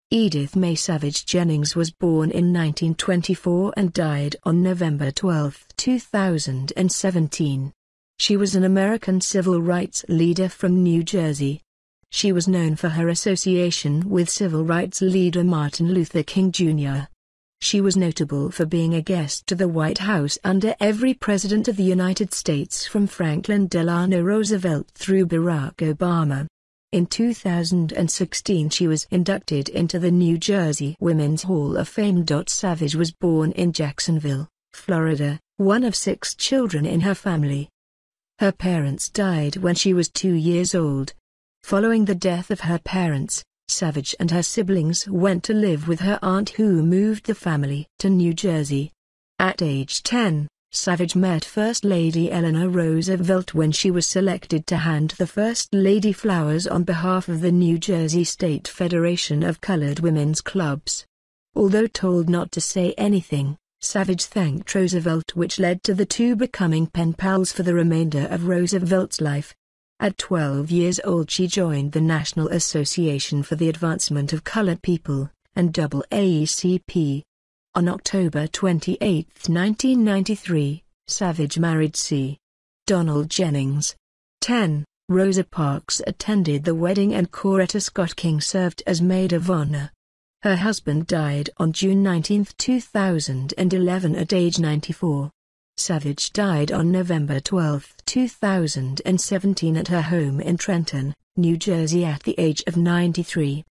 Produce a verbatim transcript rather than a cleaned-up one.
Edith May Savage Jennings was born in nineteen twenty-four and died on November twelfth, two thousand seventeen. She was an American civil rights leader from New Jersey. She was known for her association with civil rights leader Martin Luther King Junior She was notable for being a guest to the White House under every president of the United States from Franklin Delano Roosevelt through Barack Obama. In two thousand sixteen she was inducted into the New Jersey Women's Hall of Fame. Savage was born in Jacksonville, Florida, one of six children in her family. Her parents died when she was two years old. Following the death of her parents, Savage and her siblings went to live with her aunt, who moved the family to New Jersey. At age ten, Savage met First Lady Eleanor Roosevelt when she was selected to hand the First Lady flowers on behalf of the New Jersey State Federation of Colored Women's Clubs. Although told not to say anything, Savage thanked Roosevelt, which led to the two becoming pen pals for the remainder of Roosevelt's life. At twelve years old she joined the National Association for the Advancement of Colored People, N double A A C P. On October twenty-eighth, nineteen ninety-three, Savage married C. Donald Jennings. ten. Rosa Parks attended the wedding and Coretta Scott King served as maid of honor. Her husband died on June nineteenth, two thousand eleven at age ninety-four. Savage died on November twelfth, two thousand seventeen at her home in Trenton, New Jersey at the age of ninety-three.